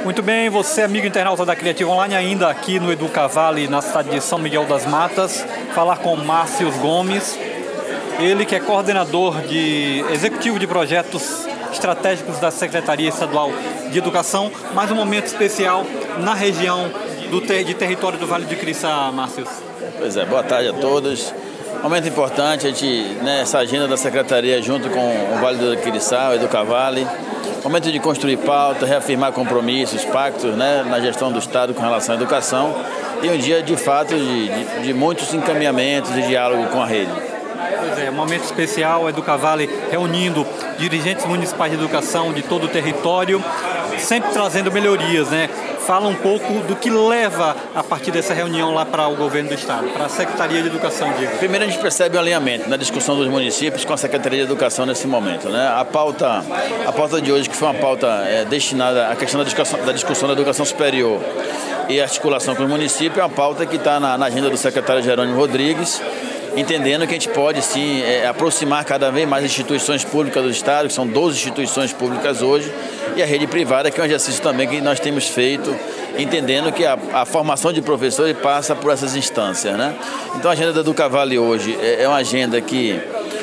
Muito bem, você, amigo internauta da Criativa Online, ainda aqui no Educavale, na cidade de São Miguel das Matas, falar com Márcio Gomes, ele que é coordenador executivo de projetos estratégicos da Secretaria Estadual de Educação, mais um momento especial na região de território do Vale do Iriçá, Márcio. Pois é, boa tarde a todos. Momento importante, a gente, essa agenda da Secretaria junto com o Vale do Iriçá, o Educavale. Momento de construir pauta, reafirmar compromissos, pactos na gestão do Estado com relação à educação. E um dia, de fato, de muitos encaminhamentos e diálogo com a rede. Pois é, um momento especial, o Educavale reunindo dirigentes municipais de educação de todo o território, sempre trazendo melhorias, né? Fala um pouco do que leva a partir dessa reunião lá para o governo do Estado, para a Secretaria de Educação, Diego. Primeiro a gente percebe o alinhamento na discussão dos municípios com a Secretaria de Educação nesse momento, né? A pauta de hoje, que foi uma pauta destinada à questão da discussão da educação superior e articulação com os municípios, é uma pauta que está na agenda do secretário Jerônimo Rodrigues, entendendo que a gente pode sim aproximar cada vez mais instituições públicas do Estado, que são 12 instituições públicas hoje, e a rede privada, que é um exercício também que nós temos feito, entendendo que a formação de professores passa por essas instâncias, né? Então a agenda do Educavale hoje é uma agenda que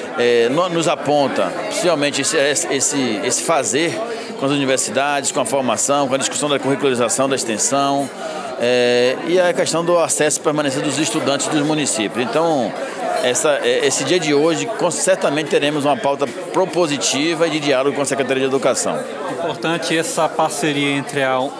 nos aponta, principalmente esse fazer com as universidades, com a formação, com a discussão da curricularização, da extensão, e a questão do acesso e permanência dos estudantes dos municípios. Então, esse dia de hoje, certamente teremos uma pauta propositiva e de diálogo com a Secretaria de Educação. Importante essa parceria entre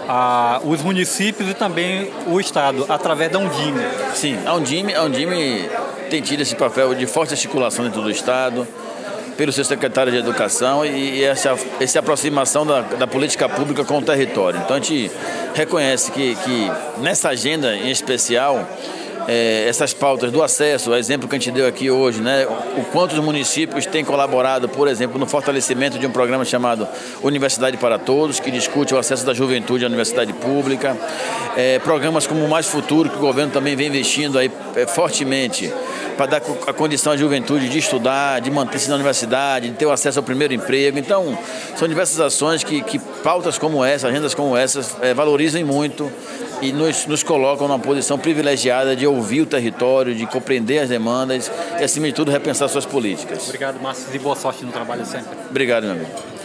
os municípios e também o Estado, através da Undime. Sim, a Undime tem tido esse papel de forte articulação dentro do Estado, pelo seu secretário de Educação e essa aproximação da política pública com o território. Então a gente reconhece que nessa agenda em especial, essas pautas do acesso, o exemplo que a gente deu aqui hoje, o quanto os municípios têm colaborado, por exemplo, no fortalecimento de um programa chamado Universidade para Todos, que discute o acesso da juventude à universidade pública, programas como o Mais Futuro, que o governo também vem investindo aí fortemente para dar a condição à juventude de estudar, de manter-se na universidade, de ter o acesso ao primeiro emprego. Então, são diversas ações que pautas como essa, agendas como essas, valorizam muito e nos colocam numa posição privilegiada de ouvir o território, de compreender as demandas e, acima de tudo, repensar suas políticas. Obrigado, Márcio, e boa sorte no trabalho sempre. Obrigado, meu amigo.